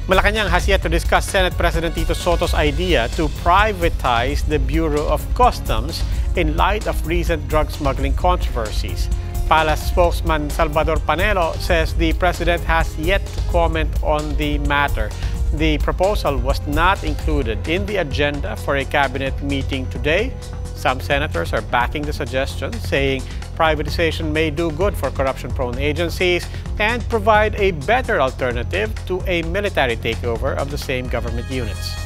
Malacañang has yet to discuss Senate President Tito Sotto's idea to privatize the Bureau of Customs in light of recent drug smuggling controversies. Palace spokesman Salvador Panelo says the president has yet to comment on the matter. The proposal was not included in the agenda for a cabinet meeting today. Some senators are backing the suggestion, saying privatization may do good for corruption-prone agencies and provide a better alternative to a military takeover of the same government units.